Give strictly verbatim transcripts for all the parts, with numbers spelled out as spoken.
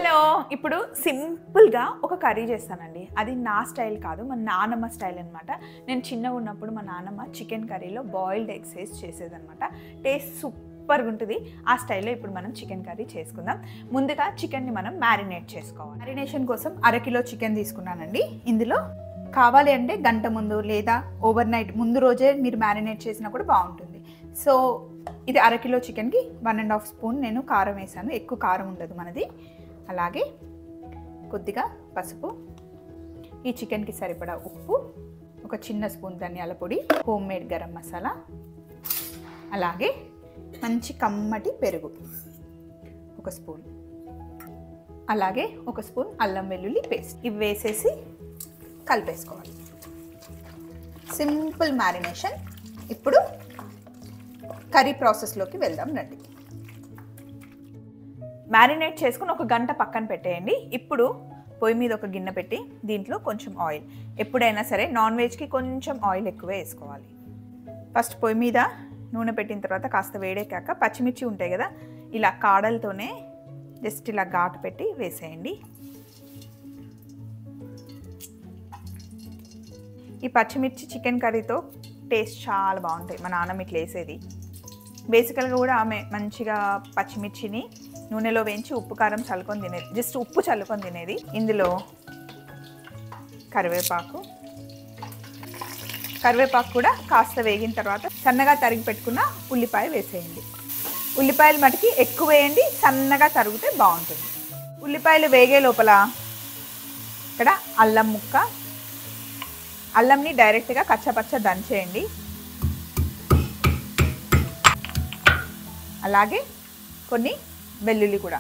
Hello, ఇప్పుడు సింపుల్గా ఒక కర్రీ చేస్తానండి. అది నా స్టైల్ కాదు, మా నానమ్మ స్టైల్ అనమాట. నేను చిన్నగా ఉన్నప్పుడు మా నానమ్మ చికెన్ కర్రీలో బాయిల్డ్ ఎగ్స్ వేసి చేసేదనమాట. టేస్ట్ సూపర్గా ఉంటుంది. ఆ స్టైల్లో ఇప్పుడు మనం చికెన్ కర్రీ చేసుకుందాం. ముందుగా చికెన్ని మనం మ్యారినేట్ చేసుకోవాలి. మ్యారినేషన్ కోసం అరకిలో చికెన్ తీసుకున్నానండి. ఇందులో కావాలి అంటే గంట ముందు లేదా ఓవర్ నైట్ ముందు రోజే మీరు మ్యారినేట్ చేసినా కూడా బాగుంటుంది. సో ఇది అరకిలో చికెన్కి వన్ అండ్ హాఫ్ స్పూన్ నేను కారం వేసాను. ఎక్కువ కారం ఉండదు మనది. అలాగే కొద్దిగా పసుపు, ఈ చికెన్కి సరిపడా ఉప్పు, ఒక చిన్న స్పూన్ ధనియాల పొడి, హోమ్ మేడ్ గరం మసాలా, అలాగే మంచి కమ్మటి పెరుగు ఒక స్పూన్, అలాగే ఒక స్పూన్ అల్లం వెల్లుల్లి పేస్ట్. ఇవి వేసేసి కలిపేసుకోవాలి. Simple marination. ఇప్పుడు కర్రీ ప్రాసెస్లోకి వెళ్దాం రండి. మ్యారినేట్ చేసుకుని ఒక గంట పక్కన పెట్టేయండి. ఇప్పుడు పొయ్యి మీద ఒక గిన్నె పెట్టి దీంట్లో కొంచెం ఆయిల్, ఎప్పుడైనా సరే నాన్ వెజ్కి కొంచెం ఆయిల్ ఎక్కువ వేసుకోవాలి. ఫస్ట్ పొయ్యి మీద నూనె పెట్టిన తర్వాత కాస్త వేడెక్కాక పచ్చిమిర్చి ఉంటాయి కదా, ఇలా కాడలతోనే జస్ట్ ఇలా ఘాటు పెట్టి వేసేయండి. ఈ పచ్చిమిర్చి చికెన్ కర్రీతో టేస్ట్ చాలా బాగుంటాయి. మా నాన్నమ్మ ఇట్లా వేసేది. బేసికల్గా కూడా ఆమె మంచిగా పచ్చిమిర్చిని నూనెలో వేయించి ఉప్పు కారం చల్లుకొని తినేది, జస్ట్ ఉప్పు చల్లుకొని తినేది. ఇందులో కరివేపాకు కరివేపాకు కూడా కాస్త వేగిన తర్వాత సన్నగా తరిగి పెట్టుకున్న ఉల్లిపాయ వేసేయండి. ఉల్లిపాయలు మటుకి ఎక్కువ వేయండి, సన్నగా తరిగితే బాగుంటుంది. ఉల్లిపాయలు వేగే లోపల ఇక్కడ అల్లం ముక్క, అల్లంని డైరెక్ట్గా కచ్చపచ్చ దంచేయండి. అలాగే కొన్ని వెల్లుల్లి కూడా.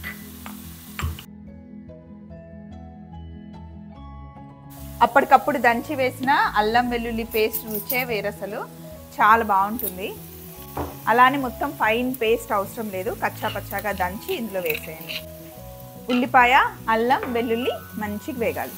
అప్పటికప్పుడు దంచి వేసిన అల్లం వెల్లుల్లి పేస్ట్ రుచే వేరసలు చాలా బాగుంటుంది. అలానే మొత్తం ఫైన్ పేస్ట్ అవసరం లేదు, కచ్చా పచ్చాగా దంచి ఇందులో వేసేయండి. ఉల్లిపాయ, అల్లం, వెల్లుల్లి మంచిగా వేగాలి.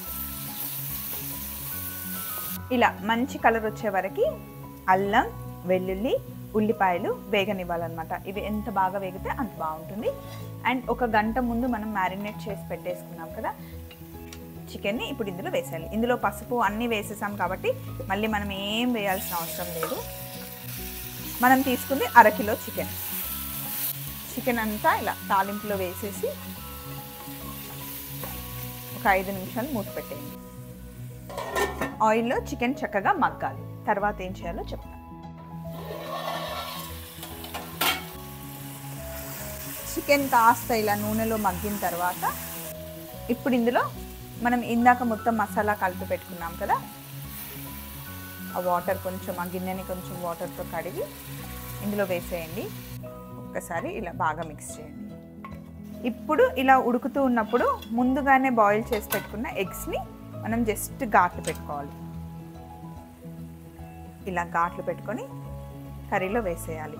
ఇలా మంచి కలర్ వచ్చే వరకు అల్లం, వెల్లుల్లి, ఉల్లిపాయలు వేగనివ్వాలన్నమాట. ఇవి ఎంత బాగా వేగితే అంత బాగుంటుంది. అండ్ ఒక గంట ముందు మనం మ్యారినేట్ చేసి పెట్టేసుకున్నాం కదా చికెన్ని, ఇప్పుడు ఇందులో వేసేయాలి. ఇందులో పసుపు అన్నీ వేసేసాం కాబట్టి మళ్ళీ మనం ఏం వేయాల్సిన అవసరం లేదు. మనం తీసుకుంది అరకిలో చికెన్. చికెన్ అంతా ఇలా తాలింపులో వేసేసి ఒక ఐదు నిమిషాలు మూత పెట్టేయండి. ఆయిల్లో చికెన్ చక్కగా మగ్గాలి. తర్వాత ఏం చేయాలో చెప్తాను. చికెన్ కాస్త ఇలా నూనెలో మగ్గిన తర్వాత ఇప్పుడు ఇందులో మనం ఇందాక మొత్తం మసాలా కలిపి పెట్టుకున్నాం కదా, ఆ వాటర్ కొంచెం, ఆ గిన్నెని కొంచెం వాటర్తో కడిగి ఇందులో వేసేయండి. ఒక్కసారి ఇలా బాగా మిక్స్ చేయండి. ఇప్పుడు ఇలా ఉడుకుతూ ఉన్నప్పుడు ముందుగానే బాయిల్ చేసి పెట్టుకున్న ఎగ్స్ని మనం జస్ట్ ఘాట్లు పెట్టుకోవాలి. ఇలా ఘాట్లు పెట్టుకొని కర్రీలో వేసేయాలి.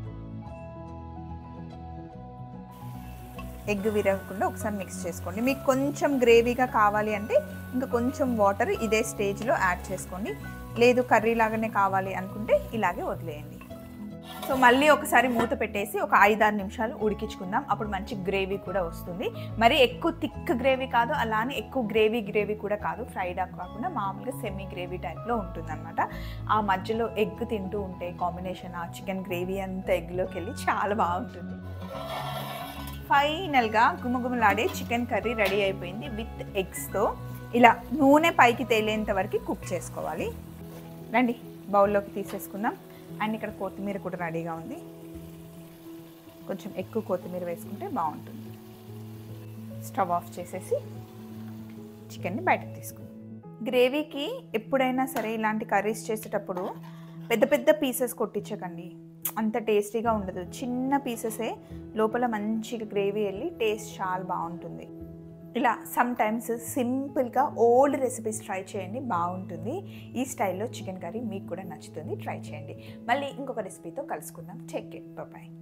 ఎగ్ విరగకుండా ఒకసారి మిక్స్ చేసుకోండి. మీకు కొంచెం గ్రేవీగా కావాలి అంటే ఇంకా కొంచెం వాటర్ ఇదే స్టేజ్లో యాడ్ చేసుకోండి. లేదు కర్రీ లాగానే కావాలి అనుకుంటే ఇలాగే వదిలేయండి. సో మళ్ళీ ఒకసారి మూత పెట్టేసి ఒక ఐదారు నిమిషాలు ఉడికించుకుందాం. అప్పుడు మంచి గ్రేవీ కూడా వస్తుంది. మరి ఎక్కువ థిక్ గ్రేవీ కాదు, అలానే ఎక్కువ గ్రేవీ గ్రేవీ కూడా కాదు, ఫ్రైడ్ కాకుండా మామూలుగా సెమీ గ్రేవీ టైప్లో ఉంటుంది అనమాట. ఆ మధ్యలో ఎగ్ తింటూ ఉంటే కాంబినేషన్ ఆ చికెన్ గ్రేవీ అంతా ఎగ్లోకి వెళ్ళి చాలా బాగుంటుంది. ఫైనల్గా గుమగుమలాడే చికెన్ కర్రీ రెడీ అయిపోయింది విత్ ఎగ్స్తో. ఇలా నూనె పైకి తేలేంత వరకు కుక్ చేసుకోవాలి. రండి బౌల్లోకి తీసేసుకుందాం. అండ్ ఇక్కడ కొత్తిమీర కూడా రెడీగా ఉంది. కొంచెం ఎక్కువ కొత్తిమీర వేసుకుంటే బాగుంటుంది. స్టవ్ ఆఫ్ చేసేసి చికెన్ని బయటకు తీసుకుందాం. గ్రేవీకి ఎప్పుడైనా సరే ఇలాంటి కర్రీస్ చేసేటప్పుడు పెద్ద పెద్ద పీసెస్ కొట్టించకండి, అంత టేస్టీగా ఉండదు. చిన్న పీసెసే లోపల మంచిగా గ్రేవీ వెళ్ళి టేస్ట్ చాలా బాగుంటుంది. ఇలా సమ్ టైమ్స్ సింపుల్గా ఓల్డ్ రెసిపీస్ ట్రై చేయండి, బాగుంటుంది. ఈ స్టైల్లో చికెన్ కర్రీ మీకు కూడా నచ్చుతుంది, ట్రై చేయండి. మళ్ళీ ఇంకొక రెసిపీతో కలుసుకుందాం. Take care, bye.